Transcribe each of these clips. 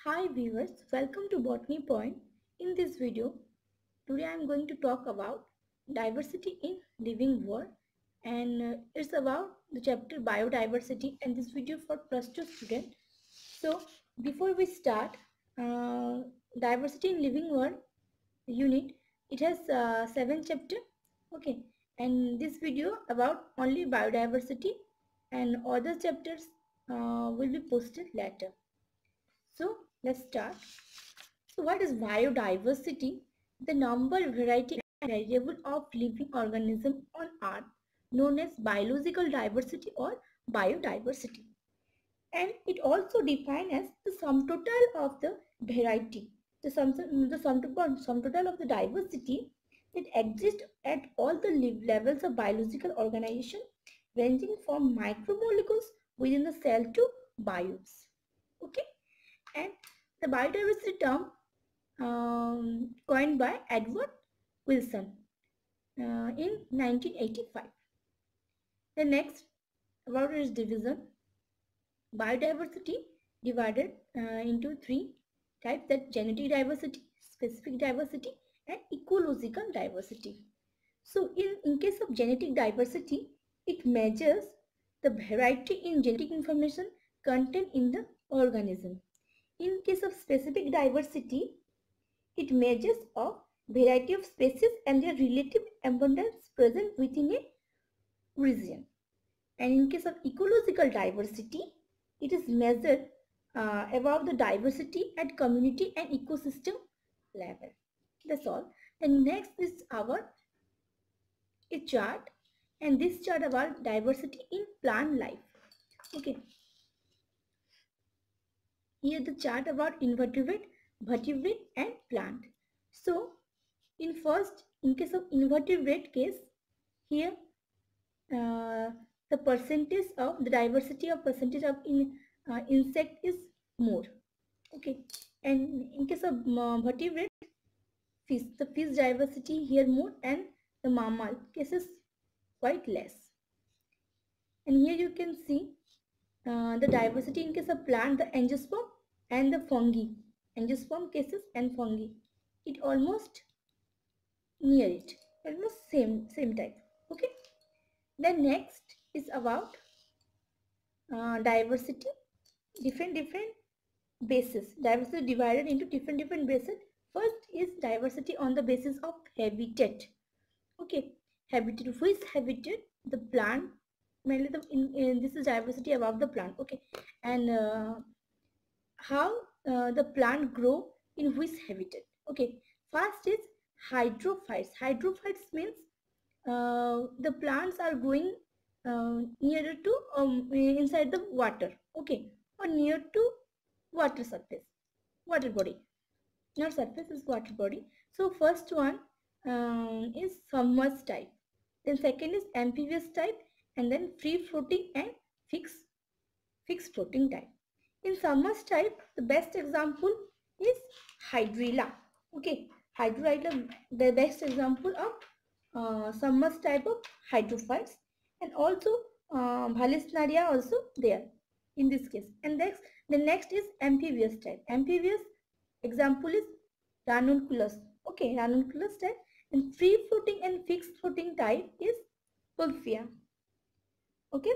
Hi viewers, welcome to Botany Point. In this video, today I am going to talk about diversity in living world, and it's about the chapter biodiversity, and this video for plus 2 student. So before we start, diversity in living world unit, it has 7 chapter. Okay, and this video about only biodiversity and other chapters will be posted later. So let's start. So what is biodiversity? The number, variety and variable of living organisms on earth, known as biological diversity or biodiversity. And it also defined as the sum total of the variety, sum total of the diversity that exists at all the levels of biological organization, ranging from micromolecules within the cell to biomes. Okay, and the biodiversity term coined by Edward Wilson in 1985. The next about its division, biodiversity divided into 3 types, that genetic diversity, specific diversity and ecological diversity. So in case of genetic diversity, it measures the variety in genetic information contained in the organism. In case of specific diversity, it measures a variety of species and their relative abundance present within a region. And in case of ecological diversity, it is measured about the diversity at community and ecosystem level. That's all. And next is our chart, and this chart about diversity in plant life. Okay. Here the chart about invertebrate, vertebrate and plant. So in case of invertebrate case, here the percentage of the diversity of percentage of insect is more. Okay, and in case of vertebrate fish, the fish diversity here more, and the mammal cases quite less. And here you can see the diversity in case of plant, the angiosperm and the fungi, angiosperm cases and fungi, it almost near it, almost same type. Okay, then next is about diversity, different bases, diversity divided into different bases. First is diversity on the basis of habitat. Okay, habitat, which habitat the plant, mainly this is diversity about the plant. Okay, and how the plant grow in which habitat. Okay, first is hydrophytes. Hydrophytes means the plants are growing nearer to inside the water. Okay, or near to water surface, water body, not surface, is water body. So first one is submerged type, then second is amphibious type, and then free floating and fixed floating type. In submerged type, the best example is hydrilla. Okay, hydrilla, the best example of submerged type of hydrophytes, and also Valisnaria also there in this case. And the next is amphibious type. Amphibious example is ranunculus. Okay, ranunculus type. And free floating and fixed floating type is Wolffia. Okay,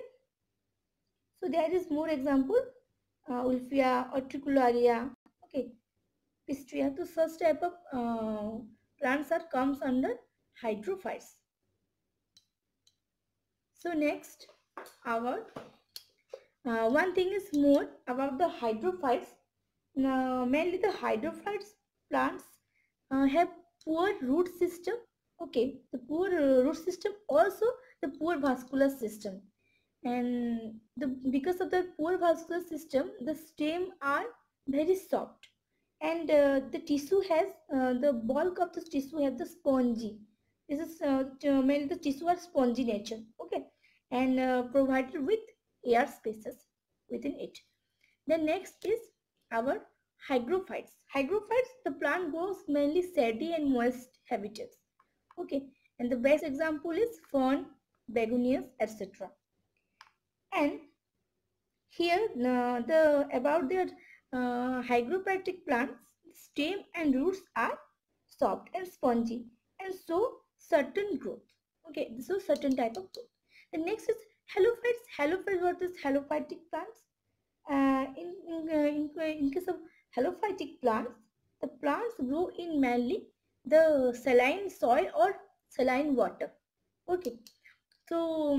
so there is more example, Wolffia, Utricularia. Okay, Pistria. So such type of plants are comes under hydrophytes. So next, our one thing is more about the hydrophytes. Now, mainly the hydrophytes plants have poor root system. Okay, the poor root system, also the poor vascular system, and because of the poor vascular system, the stem are very soft, and the tissue has the bulk of the tissue has the spongy. This is mainly the tissue are spongy nature. Okay, and provided with air spaces within it. The next is our hygrophytes. Hygrophytes, the plant grows mainly sandy and moist habitats. Okay, and the best example is fern, begonias, etc. And here about their Hygrobacteric plants, stem and roots are soft and spongy and show certain growth. Okay, so certain type of growth. The next is halophytes. Halophytes, what is halophytic plants? In case of halophytic plants, the plants grow in mainly the saline soil or saline water. Okay, so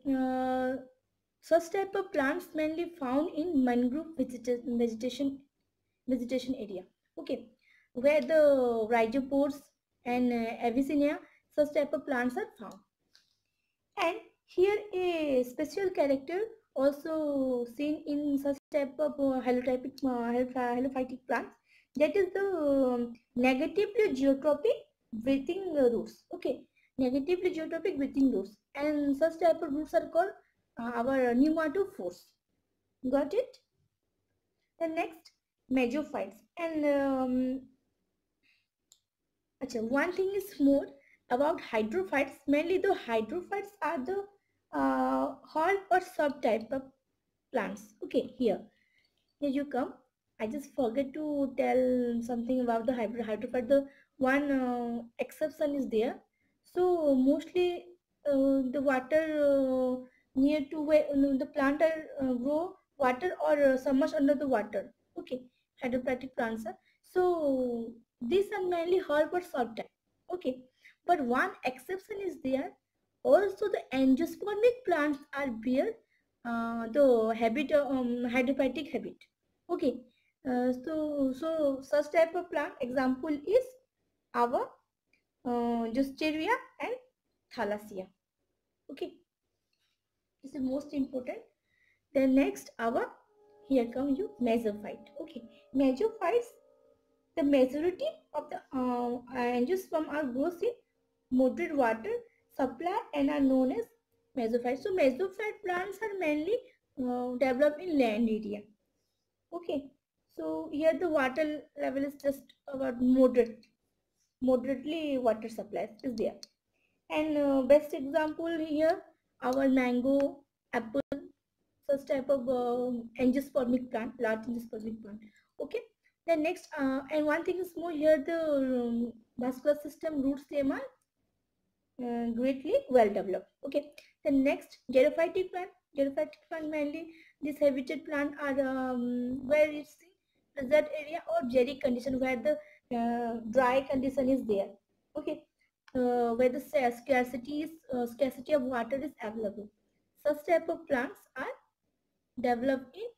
such type of plants mainly found in mangrove vegetation area. Okay, where the rhizopores and Avicennia, such type of plants are found. And here a special character also seen in such type of halophytic plants, that is the negatively geotropic breathing roots. Okay, negatively geotropic breathing roots, and such type of roots are called our pneumatophores. Got it? The next, mesophytes. And one thing is more about hydrophytes. Mainly the hydrophytes are the herb or subtype of plants. Okay, here you come. I just forget to tell something about the hydrophyte. The one exception is there. So mostly the water near to where the plant are grow water or submerged under the water. Okay, hydrophytic plants are. So these are mainly herb or subtype. Okay, but one exception is there. Also, the angiospermic plants are bear the habit hydrophytic habit. Okay, so such type of plant example is our Justeria and Thalassia. Okay, this is most important. Then next our, here come you, mesophyte. Okay, mesophytes, the majority of the angiosperm are grows in moderate water supply and are known as mesophytes. So mesophyte plants are mainly developed in land area. Okay, so here the water level is just about moderately water supplies is there. And best example here, our mango, apple, such type of angiospermic plant, large angiospermic plant. Okay, then next, and one thing is more here, the vascular system root stem are greatly well developed. Okay, the next, gerophytic plant. Gerophytic plant mainly this habitat plant are where it's desert area or jerry condition, where the dry condition is there. Okay, where the scarcity of water is available. Such type of plants are developed in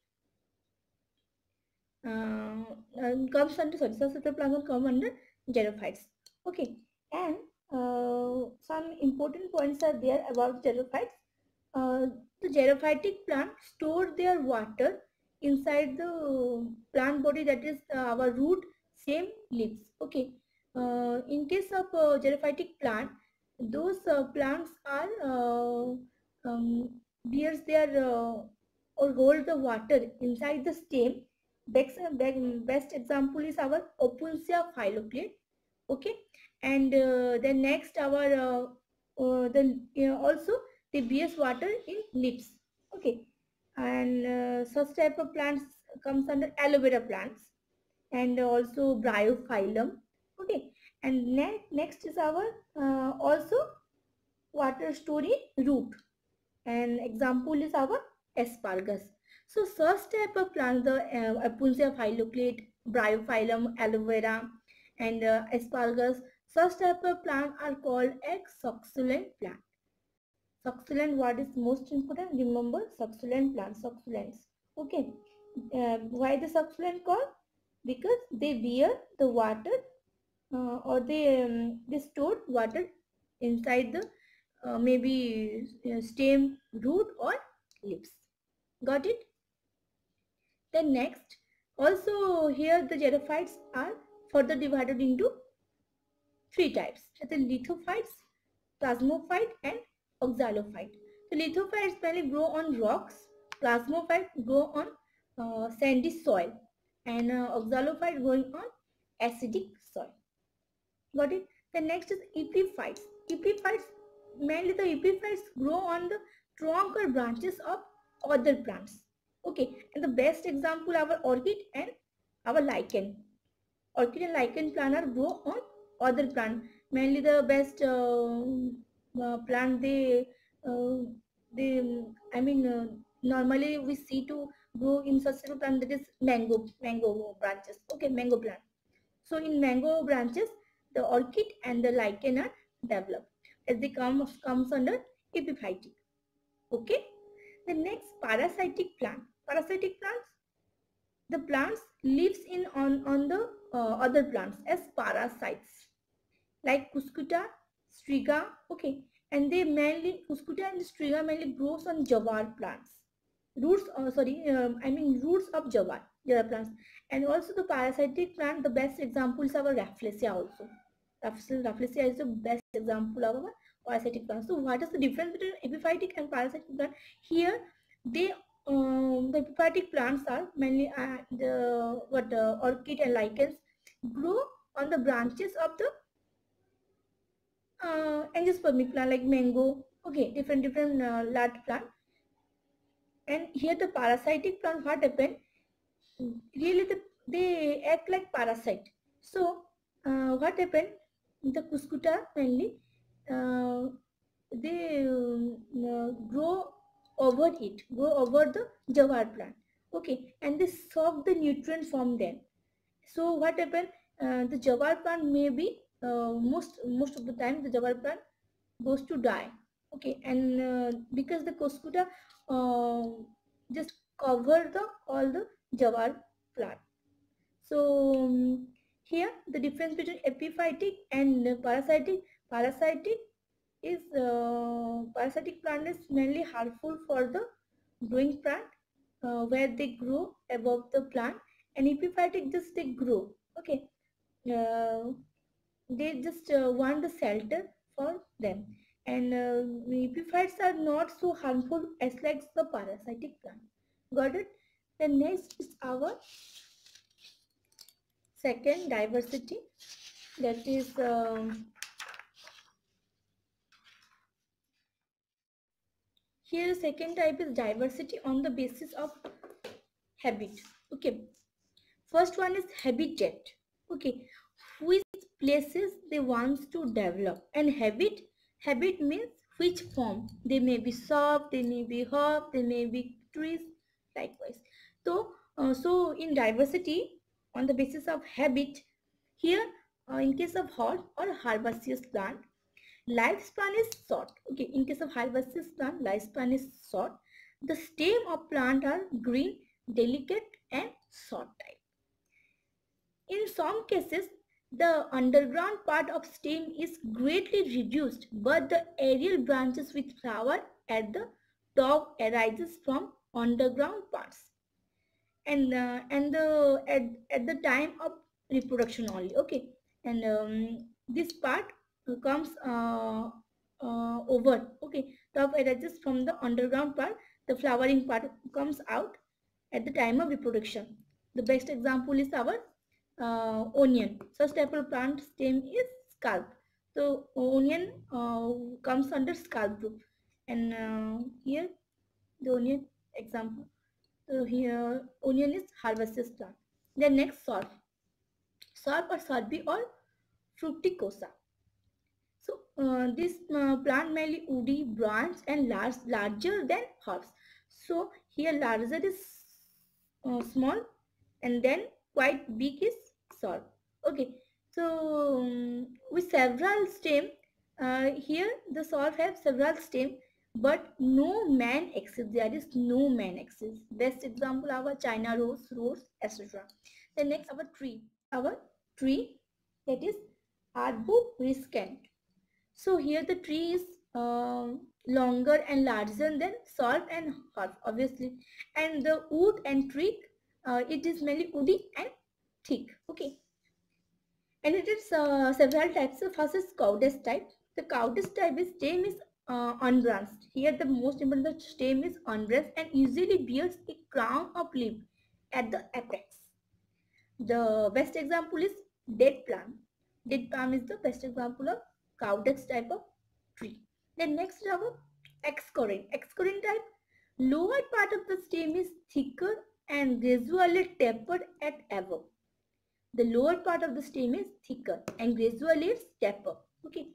comes under, sorry, such type of plants will come under gerophytes. Okay, and some important points are there about gerophytes. The gerophytic plant store their water inside the plant body, that is our root, same leaves. Okay, in case of gerophytic plant, those plants are bears their or hold the water inside the stem. Best example is our Opuntia phylloclade. Okay, and then next our then also they bears water in leaves. Okay, and such type of plants comes under aloe vera plants and also bryophyllum. Okay, and next is our also water storing root, and example is our asparagus. So such type of plants, the Opuntia phylloclade, bryophyllum, aloe vera, and asparagus, such type of plants are called a succulent plant. Succulent, what is most important? Remember, succulent plants, succulents. Okay, why the succulent called? Because they bear the water or they store water inside the maybe stem, root or leaves. Got it? Then next, also here the gerophytes are further divided into three types. The lithophytes, plasmophyte and oxalophyte. The lithophytes mainly grow on rocks, plasmophyte grow on sandy soil, and oxalophyte growing on acidic soil. Got it? The next is epiphytes. Epiphytes, mainly the epiphytes grow on the trunk or branches of other plants. Okay, and the best example our orchid and our lichen. Orchid and lichen plant are grow on other plant. Mainly the best plant they I mean normally we see to grow in such a plant, that is mango branches. Okay, mango plant. So in mango branches, the orchid and the lichen are developed as they comes under epiphytic. Okay. The next, parasitic plant. Parasitic plants, the plants lives in on the other plants as parasites, like cuscuta, striga. Okay, and they mainly, cuscuta and striga mainly grows on jawar plants, roots, roots of jawar plants. And also the parasitic plant, the best example is our rafflesia also. Rafflesia is the best example of our parasitic plant. So what is the difference between epiphytic and parasitic plant? Here they the epiphytic plants are mainly the orchid and lichens grow on the branches of the angiospermic plant, like mango. Okay, different large plant. And here the parasitic plant, what happened? Really they act like parasite. So what happened? The cuscuta mainly uh, they grow over the jawar plant. Okay, and they suck the nutrients from them. So what happened? The jawar plant may be most of the time the jawar plant goes to die. Okay, and because the cuscuta uh, just cover the all the jawar plant. So here the difference between epiphytic and parasitic is parasitic plant is mainly harmful for the growing plant, where they grow above the plant, and epiphytic just they grow. Okay, uh, they just want the shelter for them, and epiphytes are not so harmful as like the parasitic plant. Got it? The next is our second, diversity. That is here the second type is diversity on the basis of habit. Okay, first one is habitat. Okay, which places they want to develop, and habit means which form. They may be soft, they may be herb, they may be trees, likewise. So so in diversity on the basis of habit, here in case of hot or herbaceous plant, lifespan is short. Okay, in case of herbaceous plant, lifespan is short. The stem of plant are green, delicate and short type. In some cases, the underground part of stem is greatly reduced, but the aerial branches with flower at the top arises from underground parts, and the time of reproduction only. Okay, and this part comes over. Okay, top arises from the underground part, the flowering part comes out at the time of reproduction. The best example is our onion. Such type of plant stem is scalp. So onion comes under scalp group, and here the onion example. So here onion is herbaceous plant. Then next, sorb or sorbi or fructicosa. So this plant mainly woody branch and larger than herbs. So here larger is small, and then quite big is sorb. Okay, so with several stem, here the sorb have several stem, but no man axis. There is no man axis. Best example our China rose, etc. The next our tree, that is arborescent. So here the tree is longer and larger than sorb and herb, obviously, and the wood and tree, it is mainly woody and thick. Okay, and it is several types. So first is cowdesk type. The cowdesk type is stem is unbranched. Here the most important, the stem is unbranched and usually bears a crown of leaf at the apex. The best example is date palm. Date palm is the best example of cowdex type of tree. Then next is our excorian. Excorian type, lower part of the stem is thicker and gradually tapered at above. The lower part of the stem is thicker and gradually it's taper. Okay.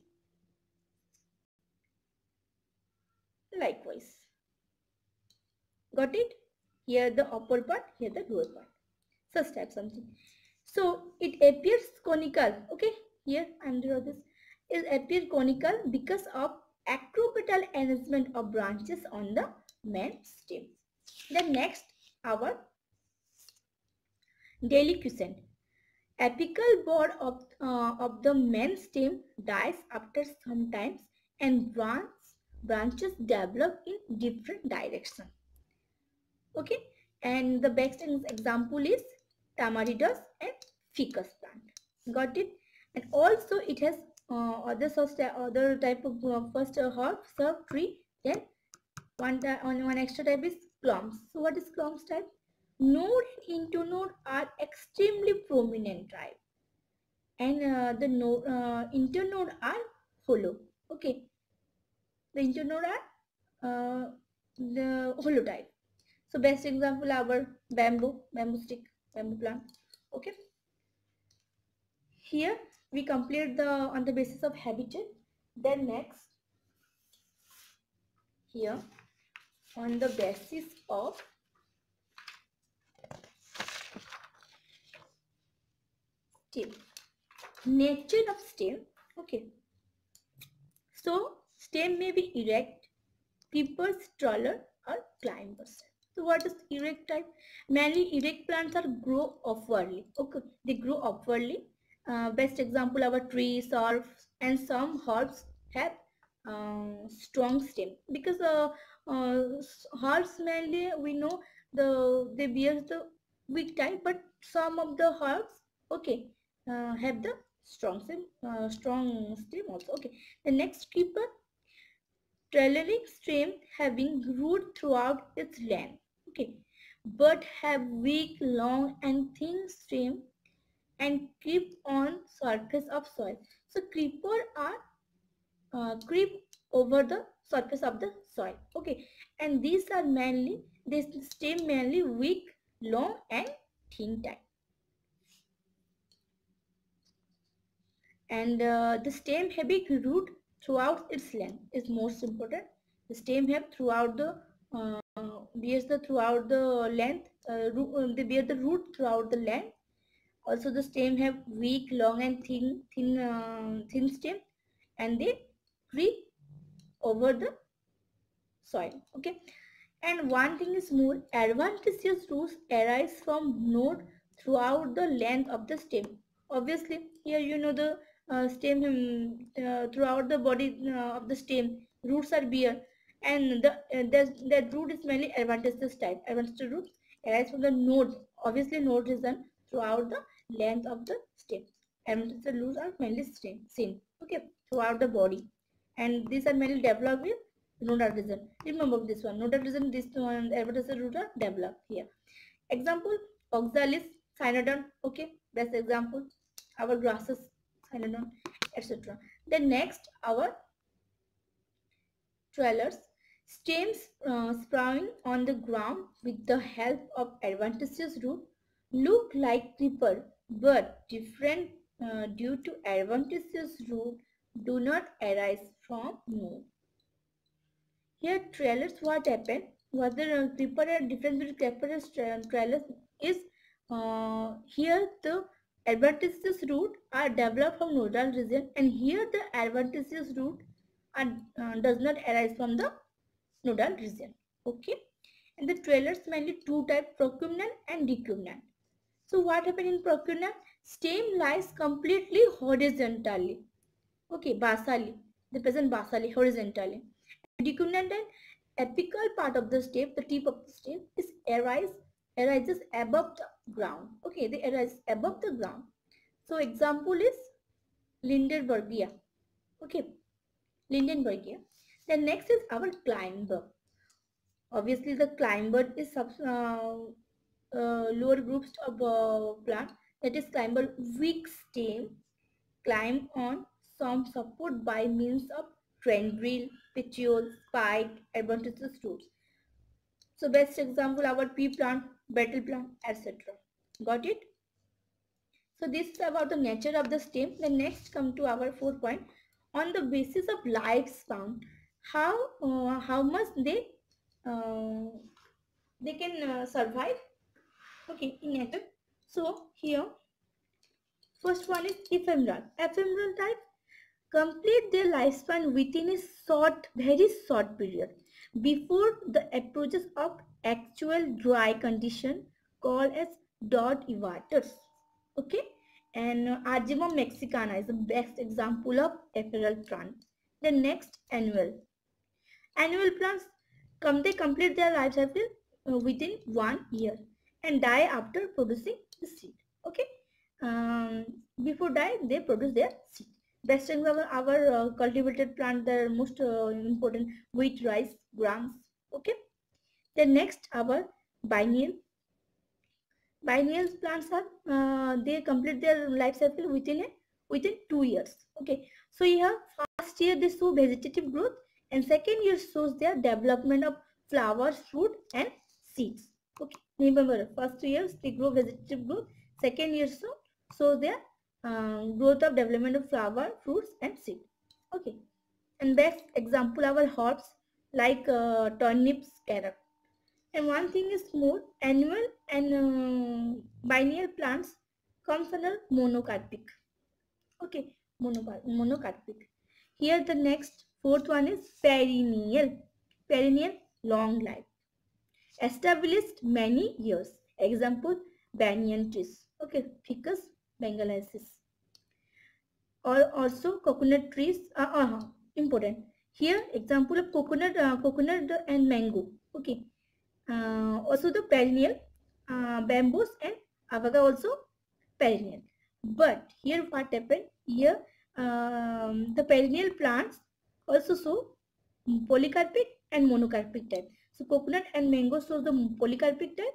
Likewise. Got it? Here the upper part, here the lower part. Such type something. So it appears conical. Okay. Here I am doing this. It appears conical because of acropetal arrangement of branches on the main stem. Then next, our deliquescent. Apical board of the main stem dies after some times and branches develop in different directions. Okay, and the best example is tamaridus and ficus plant. Got it? And also it has other type of first herb tree. Then one extra type is clumps. So what is clumps type? Node and internode are extremely prominent type, and the internode are hollow. Okay, the internode are the hollow type. So best example our bamboo stick, bamboo plant. Okay. Here we complete the on the basis of habitat. Then next, here on the basis of stem, nature of stem. Okay. So stem may be erect, creepers, taller, or climbers. So what is erect type? Mainly erect plants are grow upwardly. Okay, they grow upwardly. Best example our trees or and some herbs have strong stem because herbs mainly we know they bear the weak type, but some of the herbs okay have the strong stem also. Okay, the next creeper, trailing stem having root throughout its length, okay, but have weak, long and thin stem and creep on surface of soil. So creeper are creep over the surface of the soil, okay, and these are mainly, this stem mainly weak, long and thin type. And the stem having root throughout its length is most important. The stem have throughout the bears the throughout the length, they bear the root throughout the length. Also the stem have weak, long and thin stem, and they creep over the soil. Okay, and one thing is more, adventitious roots arise from node throughout the length of the stem. Obviously here you know the stem throughout the body of the stem roots are bare, and that root is mainly adventitious type. Adventitious roots arise from the node, obviously node region throughout the length of the stem. Adventitious roots are mainly seen okay throughout the body, and these are mainly developed in nodal region. Remember this one, nodal region, this one adventitious root are developed here. Example, oxalis, cynodon, okay, best example, our grasses, cynodon, etc. Then next, our trellis, stems sprouting on the ground with the help of adventitious root, look like creeper, but different due to adventitious root do not arise from node. Here trellis, what happened? What the creeper and difference between creeper and trellis is here the adventitious root are developed from nodal region, and here the adventitious root are, does not arise from the nodal region. Okay, and the trellis mainly two type, procumbent and decumbent. So what happened in procumbent? Stem lies completely horizontally. Okay, basally, they present basally, horizontally. Decumbent and apical part of the stem, the tip of the stem, is arises above the ground. Okay, they arise above the ground. So example is Lindenbergia. Okay, Lindenbergia. Then next is our climber. Obviously, the climber is lower groups of plant. That is climber, weak stem, climb on some support by means of tendril, petiole, spike, adventitious roots. So best example our pea plant, betel plant, etc. Got it? So this is about the nature of the stem. The next come to our fourth point. On the basis of lifespan, how much they can survive. Okay, in nature. So here first one is ephemeral. Ephemeral type complete their lifespan within a very short period before the approaches of actual dry condition called as dot evaters. Okay, and Argemum mexicana is the best example of ephemeral plant. The next annual plants they complete their life cycle within 1 year and die after producing the seed. Okay, um, before die they produce their seed. Best example our cultivated plant, the most important wheat, rice, grams. Okay, the next our biennial. Biennial plants are they complete their life cycle within 2 years. Okay, so here first year they show vegetative growth and second year shows their development of flowers, fruit and seeds. Okay, remember first 2 years they grow vegetative growth, second year shows their growth of development of flower, fruits and seed. Okay, and best example our herbs like turnips, carrot. And one thing is more, annual and biennial plants comes under monocarpic. Okay, monocarpic. Here the next fourth one is perennial. Perennial, long life. Established many years. Example, banyan trees. Okay, Ficus bengalensis. Or also coconut trees are important. Here example of coconut and mango. Okay, also the perennial bamboos and avocado also perennial. But here what happened, here the perennial plants also show polycarpic and monocarpic type. So coconut and mango shows the polycarpic type,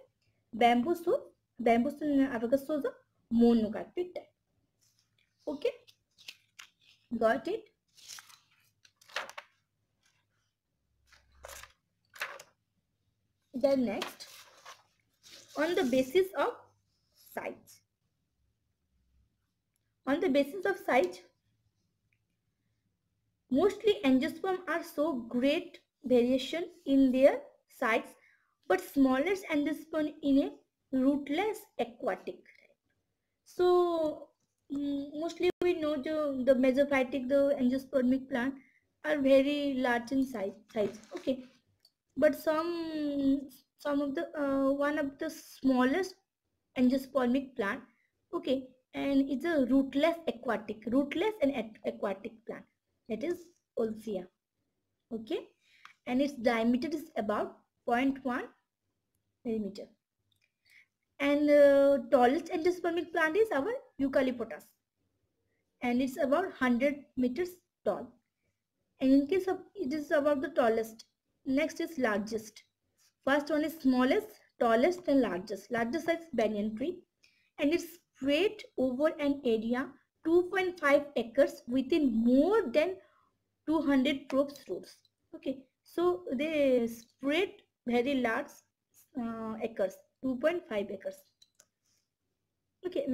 bamboos and avocado shows the monocarpic type. Okay, got it? Then next, on the basis of size. On the basis of size, mostly angiosperm are so great variation in their size, but smallest angiosperm in a rootless aquatic. So mostly we know the mesophytic, the angiospermic plant are very large in size. Okay, but some of the one of the smallest angiospermic plant. Okay, and it's a rootless and aquatic plant, that is Olsia. Okay, and its diameter is about 0.1 millimeter. And tallest angiospermic plant is our Eucalyptus, and it's about 100 meters tall. And in case of it is about the tallest. Next is largest. First one is smallest, tallest and largest. Largest size banyan tree, and it's spread over an area 2.5 acres within more than 200 crops rows. Okay, so they spread very large acres, 2.5 acres. Okay,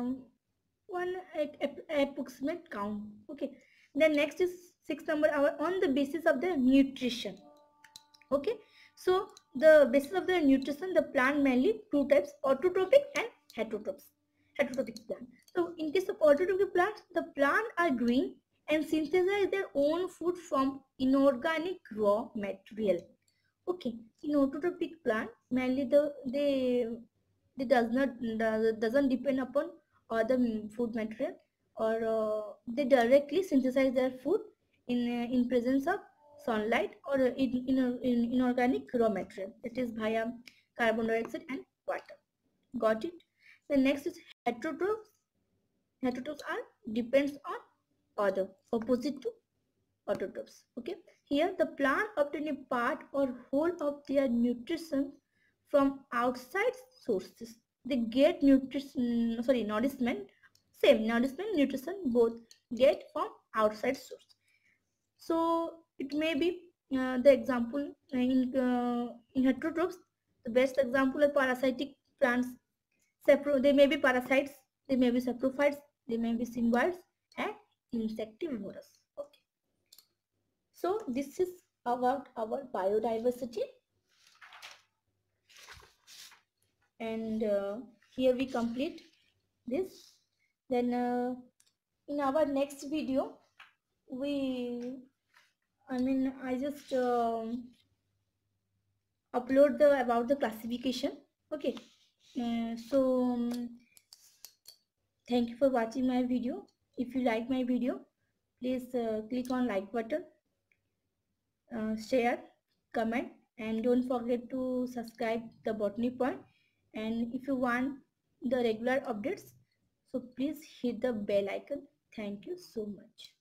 one approximate count. Okay, then next is sixth number, our on the basis of the nutrition. Okay, so the basis of the nutrition, the plant mainly two types, autotrophic and heterotrophic plant. So in case of autotrophic plants, the plant are green and synthesize their own food from inorganic raw material. Okay, in autotrophic plant, mainly they doesn't depend upon other food material, or they directly synthesize their food in presence of sunlight or in inorganic raw material, that is via carbon dioxide and water. Got it? The next is heterotrophs. Heterotrophs are depends on other, opposite to autotrophs. Okay, here the plant obtain a part or whole of their nutrition from outside sources. They get nourishment, nutrition both get from outside source. So it may be the example in heterotrophs, the best example of parasitic plants. They may be parasites There may be saprophytes, there may be symbiotes, and insectivorous. Okay. So this is about our biodiversity, and here we complete this. Then in our next video, I just upload the about the classification. Okay. Thank you for watching my video. If you like my video, please click on like button, share, comment, and don't forget to subscribe the Botany Point. And if you want the regular updates, so please hit the bell icon. Thank you so much.